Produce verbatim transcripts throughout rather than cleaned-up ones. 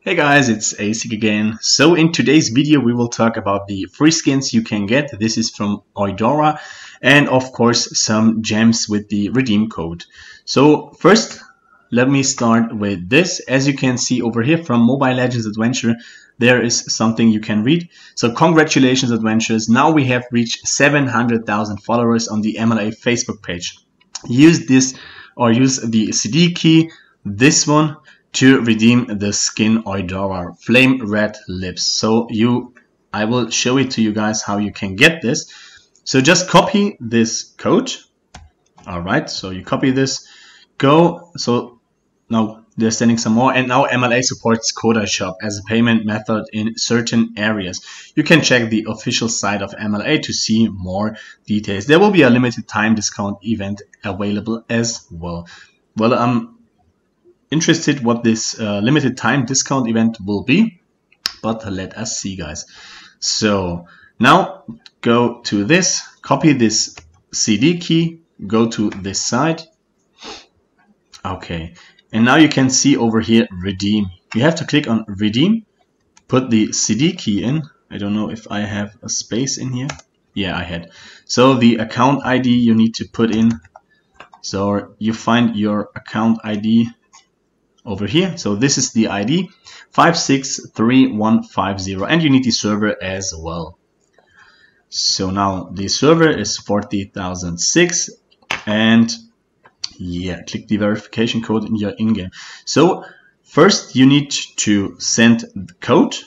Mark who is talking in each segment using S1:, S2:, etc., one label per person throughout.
S1: Hey guys, it's Asik again. So in today's video we will talk about the free skins you can get. This is from Eudora and of course some gems with the redeem code. So first let me start with this. As you can see over here from Mobile Legends Adventure, there is something you can read. So congratulations adventurers, now we have reached seven hundred thousand followers on the M L A Facebook page. Use this or use the C D key, this one, to redeem the skin Eudora Flame Red Lips. So you, I will show it to you guys how you can get this. So just copy this code. Alright, so you copy this, go, so now they're sending some more, and now M L A supports Coda Shop as a payment method in certain areas. You can check the official site of M L A to see more details. There will be a limited time discount event available as well. Well, um, interested what this uh, limited time discount event will be, but let us see, guys. So now go to this, copy this C D key, go to this side. Okay, and now you can see over here redeem. You have to click on redeem, put the C D key in. I don't know if I have a space in here. Yeah, I had. So the account I D you need to put in. So you find your account I D over here. So this is the I D five six three one five zero, and you need the server as well. So now the server is forty thousand six, and yeah, click the verification code in your in-game. So first you need to send the code.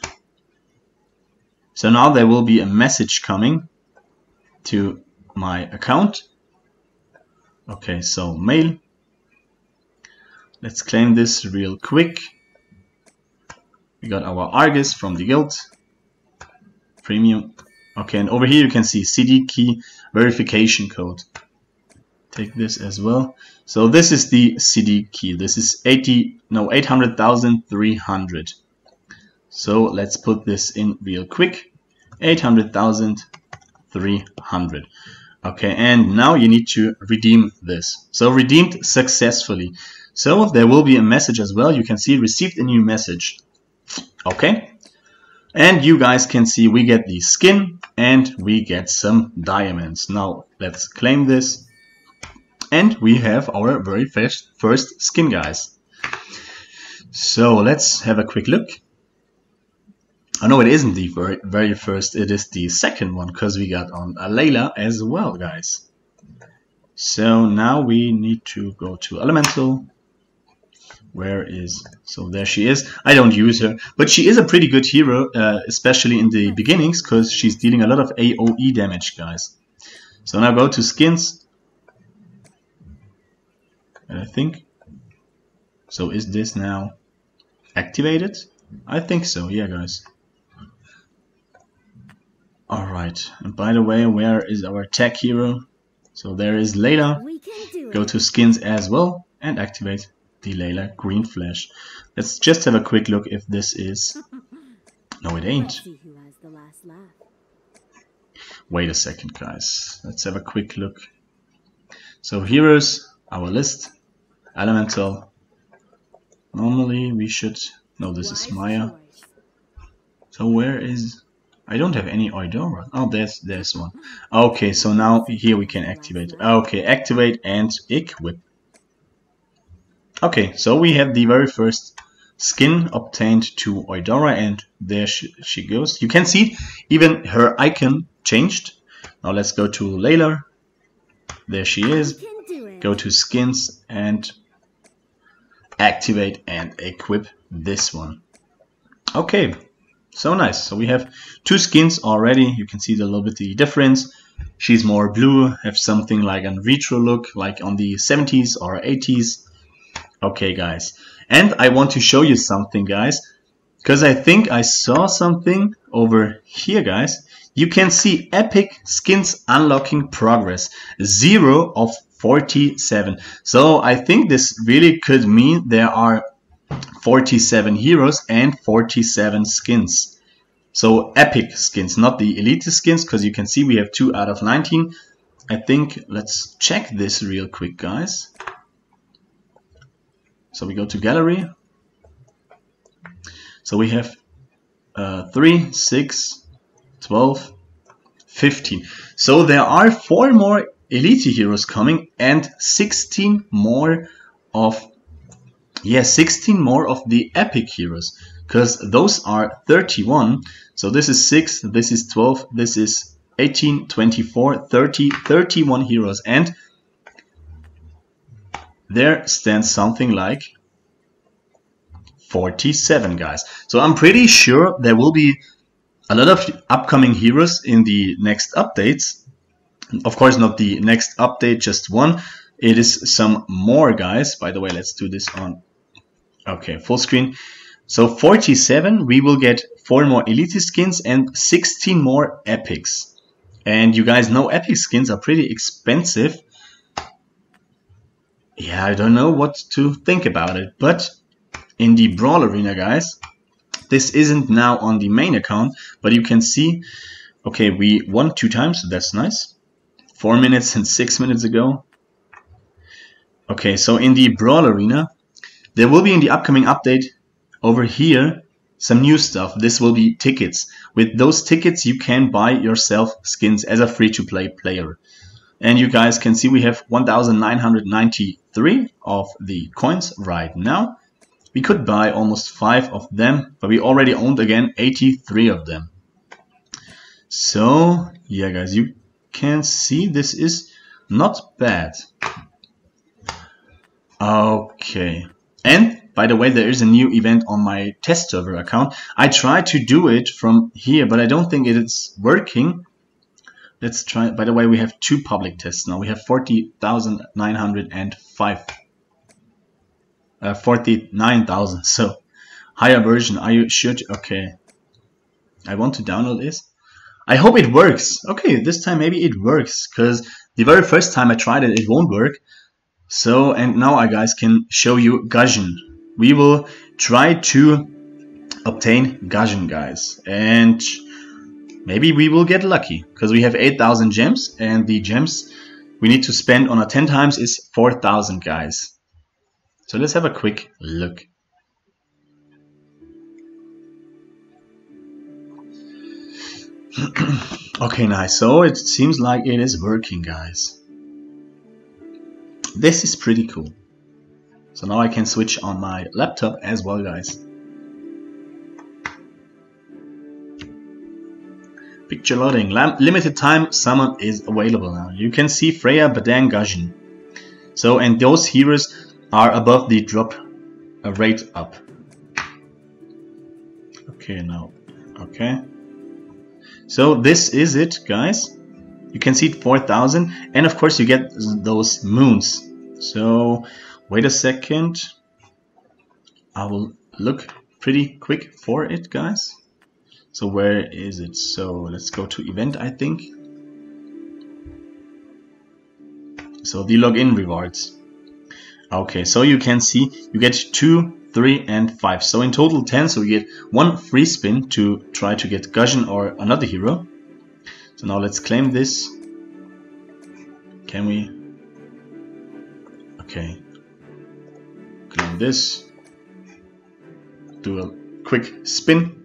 S1: So now there will be a message coming to my account. Okay, so mail. Let's claim this real quick. We got our Argus from the guild. Premium. Okay, and over here you can see C D key verification code. Take this as well. So this is the C D key. This is eighty, no, eight hundred thousand three hundred. So let's put this in real quick. eight hundred thousand three hundred. Okay, and now you need to redeem this. So redeemed successfully. So there will be a message as well. You can see received a new message. Okay. And you guys can see we get the skin and we get some diamonds. Now let's claim this. And we have our very first, first skin, guys. So let's have a quick look. Oh no, it isn't the very, very first. It is the second one because we got on a Layla as well, guys. So now we need to go to Elemental. Where is, so there she is. I don't use her, but she is a pretty good hero, uh, especially in the beginnings, because she's dealing a lot of A O E damage, guys. So now go to skins, and I think, so is this now activated? I think so, yeah, guys. Alright, and by the way, where is our tech hero? So there is Layla. Go to skins as well and activate the Layla Green Flash. Let's just have a quick look if this is... No, it ain't. Wait a second, guys. Let's have a quick look. So heroes, our list. Elemental. Normally we should... No, this is Maya. So where is... I don't have any Eudora. Oh, there's, there's one. Okay, so now here we can activate. Okay, activate and equip. Okay, so we have the very first skin obtained to Eudora, and there she, she goes. You can see even her icon changed. Now let's go to Layla. There she is. Go to skins and activate and equip this one. Okay, so nice. So we have two skins already. You can see the little bit the difference. She's more blue, have something like a retro look, like on the seventies or eighties. Okay, guys, and I want to show you something, guys, because I think I saw something over here, guys. You can see epic skins unlocking progress, zero of forty-seven. So I think this really could mean there are forty-seven heroes and forty-seven skins. So epic skins, not the elite skins, because you can see we have two out of nineteen. I think let's check this real quick, guys. So we go to gallery. So we have uh, three, six, twelve, fifteen. So there are four more elite heroes coming and sixteen more of yeah sixteen more of the epic heroes, because those are thirty-one. So this is six, this is twelve, this is eighteen, twenty-four, thirty, thirty-one heroes, and there stands something like forty-seven, guys. So I'm pretty sure there will be a lot of upcoming heroes in the next updates. Of course, not the next update, just one. It is some more, guys. By the way, let's do this on, okay, full screen. So forty-seven, we will get four more elite skins and sixteen more epics. And you guys know epic skins are pretty expensive. Yeah, I don't know what to think about it, but in the Brawl Arena, guys, this isn't now on the main account, but you can see, okay, we won two times, so that's nice. Four minutes and six minutes ago. Okay, so in the Brawl Arena, there will be in the upcoming update over here some new stuff. This will be tickets. With those tickets, you can buy yourself skins as a free-to-play player. And you guys can see we have one thousand nine hundred ninety-three of the coins right now. We could buy almost five of them, but we already owned again eighty-three of them. So yeah, guys, you can see this is not bad. Okay, and by the way, there is a new event on my test server account. I tried to do it from here, but I don't think it is working. Let's try. By the way, we have two public tests now. We have forty thousand nine hundred five. Uh, forty-nine thousand, so higher version. Are you sure? To, okay, I want to download this. I hope it works. Okay, this time maybe it works, because the very first time I tried it, it won't work. So, and now I guys can show you Gusion. We will try to obtain Gusion, guys, and maybe we will get lucky, because we have eight thousand gems, and the gems we need to spend on a ten times is four thousand, guys. So let's have a quick look. Okay, nice. So it seems like it is working, guys. This is pretty cool. So now I can switch on my laptop as well, guys. Picture loading. Lam limited time summon is available now. You can see Freya, Badang, Gusion. So, and those heroes are above the drop rate up. Okay, now, okay. So this is it, guys. You can see four thousand, and of course you get those moons. So wait a second. I will look pretty quick for it, guys. So where is it? So let's go to event, I think. So the login rewards. Okay, so you can see you get two, three, and five. So in total ten. So you get one free spin to try to get Gusion or another hero. So now let's claim this. Can we? Okay. Claim this. Do a quick spin.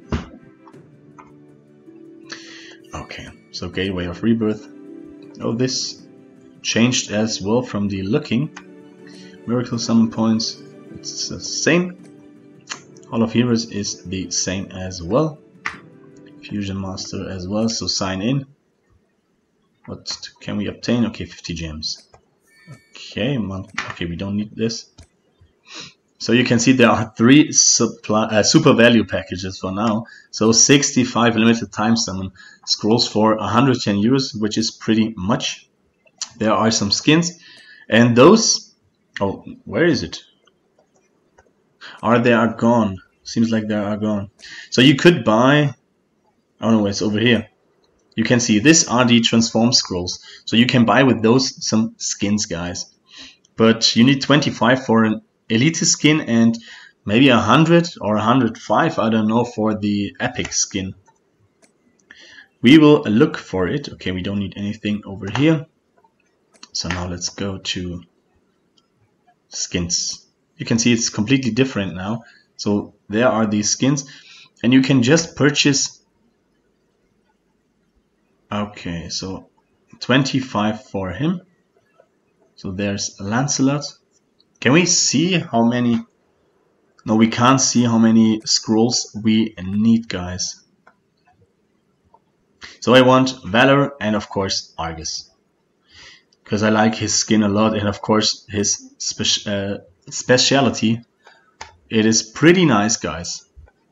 S1: Okay, so Gateway of Rebirth. Oh, this changed as well from the looking. Miracle summon points, it's the same. Hall of Heroes is the same as well. Fusion Master as well, so sign in. What can we obtain? Okay, fifty gems. Okay, okay, we don't need this. So you can see there are three supply, uh, super value packages for now. So sixty-five limited time summon scrolls for one hundred ten euros, which is pretty much. There are some skins, and those. Oh, where is it? Are they are gone? Seems like they are gone. So you could buy. Oh no, it's over here. You can see this are the transform scrolls. So you can buy with those some skins, guys. But you need twenty-five for an elite skin and maybe one hundred or one hundred five, I don't know, for the epic skin. We will look for it. Okay, we don't need anything over here. So now let's go to skins. You can see it's completely different now. So there are these skins. And you can just purchase. Okay, so twenty-five for him. So there's Lancelot. Can we see how many? No, we can't see how many scrolls we need, guys. So I want Valor and of course Argus, because I like his skin a lot, and of course his spe uh, speciality. It is pretty nice, guys.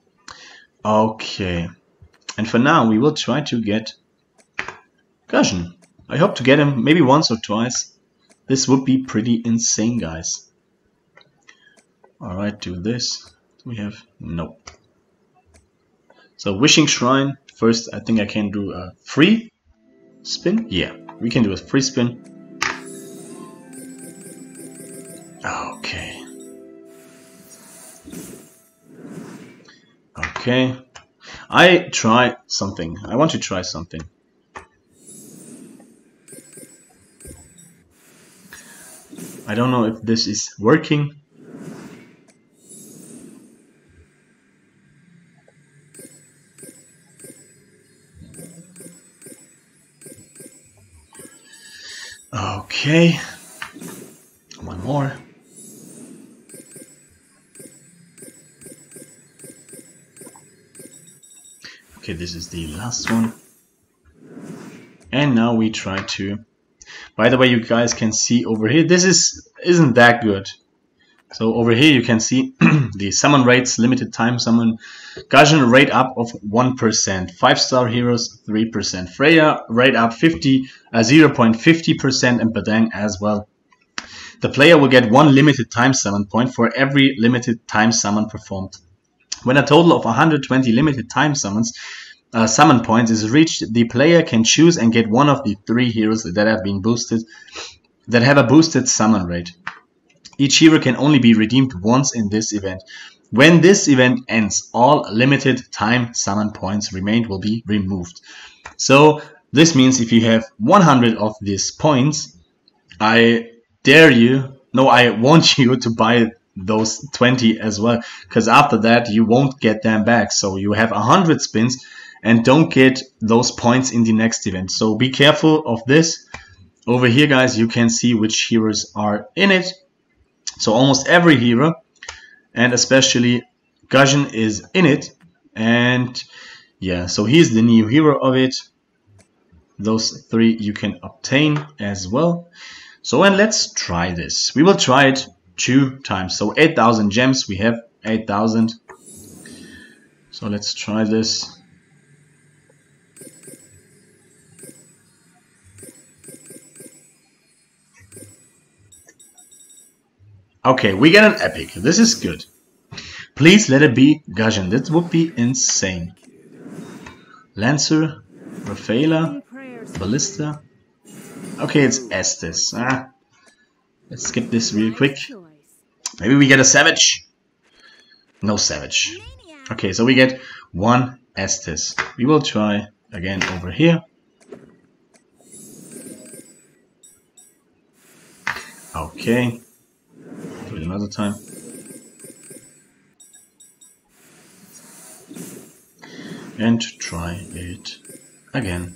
S1: Okay, and for now we will try to get Gusion. I hope to get him maybe once or twice. This would be pretty insane, guys. Alright, do this. We have no. So Wishing Shrine. First, I think I can do a free spin. Yeah, we can do a free spin. Okay. Okay. I try something. I want to try something. I don't know if this is working. Okay, one more. Okay, this is the last one. And now we try to. By the way, you guys can see over here, this is isn't that good. So over here you can see the summon rates, limited time summon, Gusion rate up of one percent, five star heroes three percent, Freya rate up fifty, uh, zero point five zero percent, and Badang as well. The player will get one limited time summon point for every limited time summon performed. When a total of one hundred twenty limited time summons uh, summon points is reached, the player can choose and get one of the three heroes that have been boosted, that have a boosted summon rate. Each hero can only be redeemed once in this event. When this event ends, all limited time summon points remained will be removed. So this means if you have one hundred of these points, I dare you, no, I want you to buy those twenty as well, because after that you won't get them back. So you have one hundred spins and don't get those points in the next event. So be careful of this. Over here, guys, you can see which heroes are in it. So almost every hero, and especially Gusion is in it. And yeah, so he's the new hero of it. Those three you can obtain as well. So and let's try this. We will try it two times. So eight thousand gems, we have eight thousand. So let's try this. Okay, we get an epic. This is good. Please let it be Gusion. That would be insane. Lancer, Rafaela, Ballista. Okay, it's Estes. Ah, let's skip this real quick. Maybe we get a Savage. No Savage. Okay, so we get one Estes. We will try again over here. Okay. Do it another time. And try it again.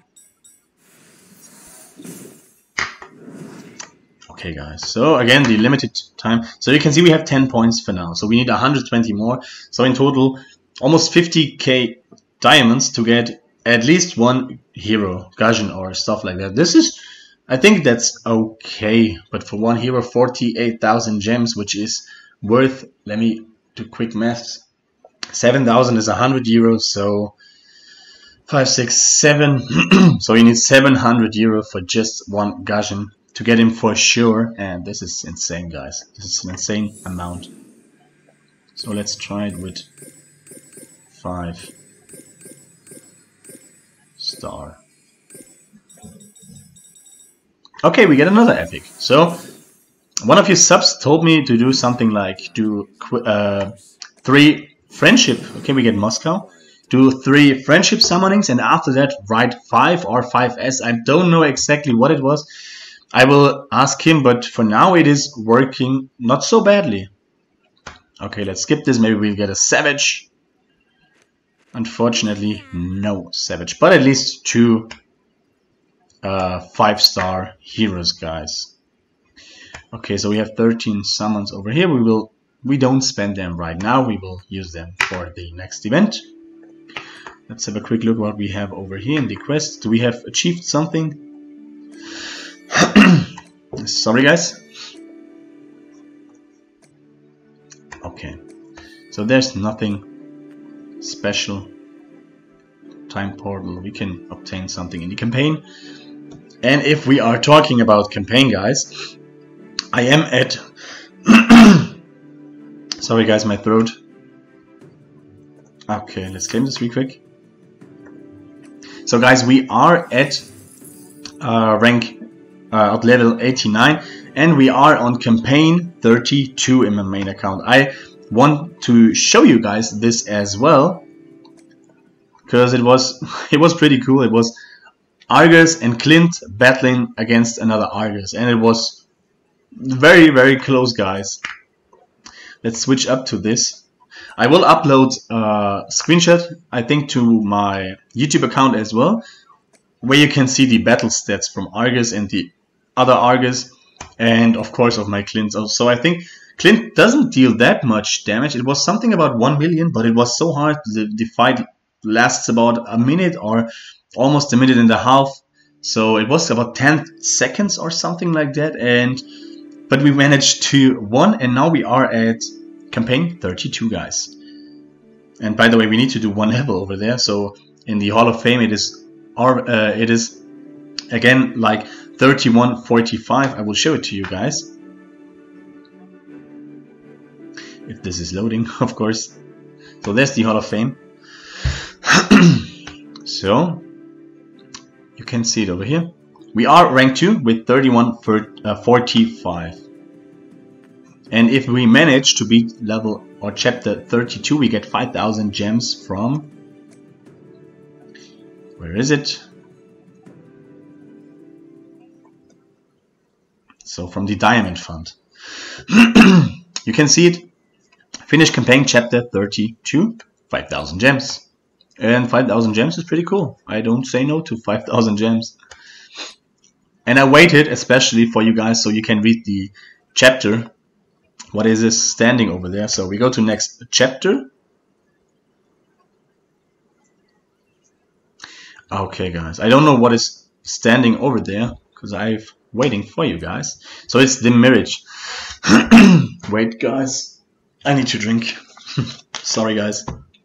S1: Okay, guys. So again, the limited time. So you can see we have ten points for now. So we need one hundred twenty more. So in total, almost fifty K diamonds to get at least one hero, Gusion or stuff like that. This is, I think that's okay. But for one hero, forty-eight thousand gems, which is worth, let me do quick maths. seven thousand is one hundred euros. So five, six, seven. So you need seven hundred euros for just one Gusion to get him for sure. And this is insane, guys. This is an insane amount. So let's try it with five star. Okay, we get another epic. So one of your subs told me to do something like do uh, three friendship. Okay, we get Moscow. Do three friendship summonings, and after that write five or five S. I don't know exactly what it was. I will ask him, but for now it is working not so badly. Okay, let's skip this. Maybe we'll get a Savage. Unfortunately, no Savage, but at least two uh, five-star heroes, guys. Okay, so we have thirteen summons over here. We will we don't spend them right now. We will use them for the next event. Let's have a quick look what we have over here in the quest. Do we have achieved something? Sorry, guys. Okay, so there's nothing special. Time portal, we can obtain something in the campaign. And if we are talking about campaign, guys, I am at sorry guys, my throat. Okay, let's claim this real quick. So guys, we are at uh, rank uh, at level eighty-nine, and we are on campaign thirty-two in my main account. I want to show you guys this as well, because it was it was pretty cool. It was Argus and Clint battling against another Argus, and it was very very close, guys. Let's switch up to this. I will upload a screenshot, I think, to my YouTube account as well, where you can see the battle stats from Argus and the other Argus, and of course of my Clint. So I think Clint doesn't deal that much damage. It was something about one million, but it was so hard. The, the fight lasts about a minute or almost a minute and a half. So it was about ten seconds or something like that. And but we managed to win, and now we are at campaign thirty-two, guys. And by the way, we need to do one level over there. So in the Hall of Fame, it is our uh, it is again like thirty-one forty-five. I will show it to you guys if this is loading, of course. So there's the Hall of Fame. So you can see it over here. We are rank two with thirty-one forty-five. And if we manage to beat level or chapter thirty-two, we get five thousand gems from... Where is it? So from the Diamond Fund. You can see it. Finish campaign chapter thirty-two, five thousand gems. And five thousand gems is pretty cool. I don't say no to five thousand gems. And I waited especially for you guys so you can read the chapter. What is this standing over there? So we go to next chapter. Okay, guys. I don't know what is standing over there because I'm waiting for you guys. So it's the marriage. Wait, guys. I need to drink. Sorry, guys.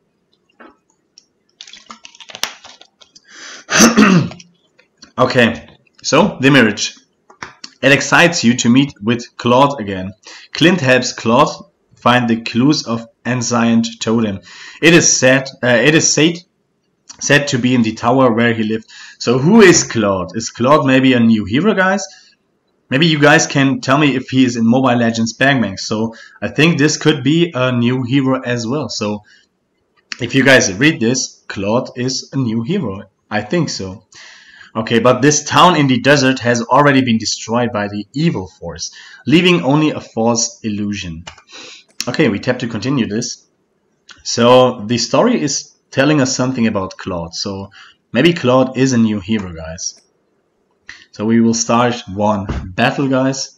S1: Okay, so the marriage. It excites you to meet with Claude again. Clint helps Claude find the clues of Ancient Totem. It is said, uh, it is said, said to be in the tower where he lived. So who is Claude? Is Claude maybe a new hero, guys? Maybe you guys can tell me if he is in Mobile Legends Bang Bang. So I think this could be a new hero as well. So if you guys read this, Claude is a new hero. I think so. Okay, but this town in the desert has already been destroyed by the evil force, leaving only a false illusion. Okay, we tap to continue this. So the story is telling us something about Claude. So maybe Claude is a new hero, guys. So we will start one battle, guys.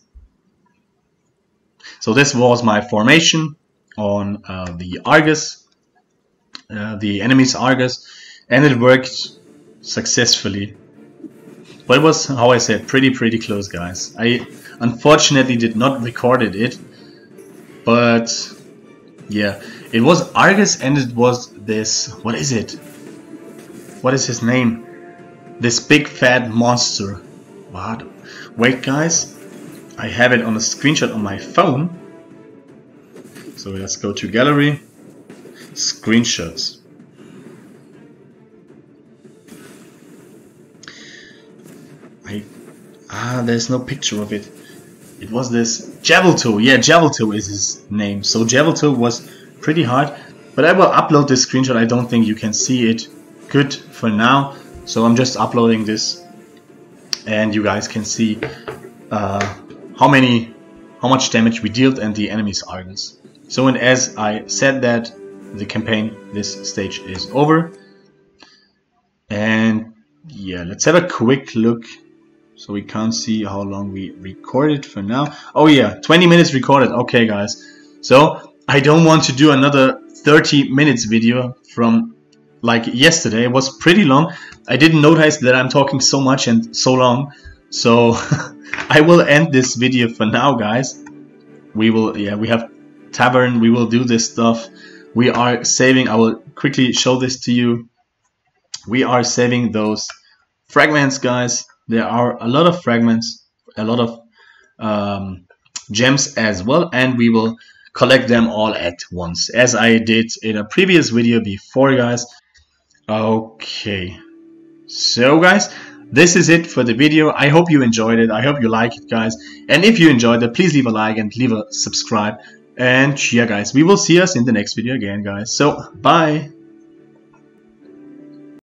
S1: So this was my formation on uh, the Argus, uh, the enemy's Argus, and it worked successfully. But it was, how I said, pretty pretty close, guys. I unfortunately did not record it, but yeah, it was Argus and it was this, what is it? What is his name? This big fat monster. What? Wait, guys, I have it on a screenshot on my phone. So let's go to gallery, screenshots. I, ah, there's no picture of it. It was this Javelto. Yeah, Javelto is his name. So Javelto was pretty hard. But I will upload this screenshot. I don't think you can see it good for now. So I'm just uploading this. And you guys can see uh, how many, how much damage we dealt and the enemy's Argus. So and as I said that, the campaign, this stage is over. And yeah, let's have a quick look. So we can't see how long we recorded for now. Oh yeah, twenty minutes recorded. Okay guys, so I don't want to do another thirty minutes video from like yesterday. It was pretty long. I didn't notice that I'm talking so much and so long. So I will end this video for now, guys. We will, yeah, we have tavern. We will do this stuff. We are saving. I will quickly show this to you. We are saving those fragments, guys. There are a lot of fragments, a lot of um, gems as well, and we will collect them all at once, as I did in a previous video before, guys. Okay, so guys, this is it for the video. I hope you enjoyed it. I hope you like it, guys. And if you enjoyed it, please leave a like and leave a subscribe. And yeah, guys, we will see us in the next video again, guys. So, bye.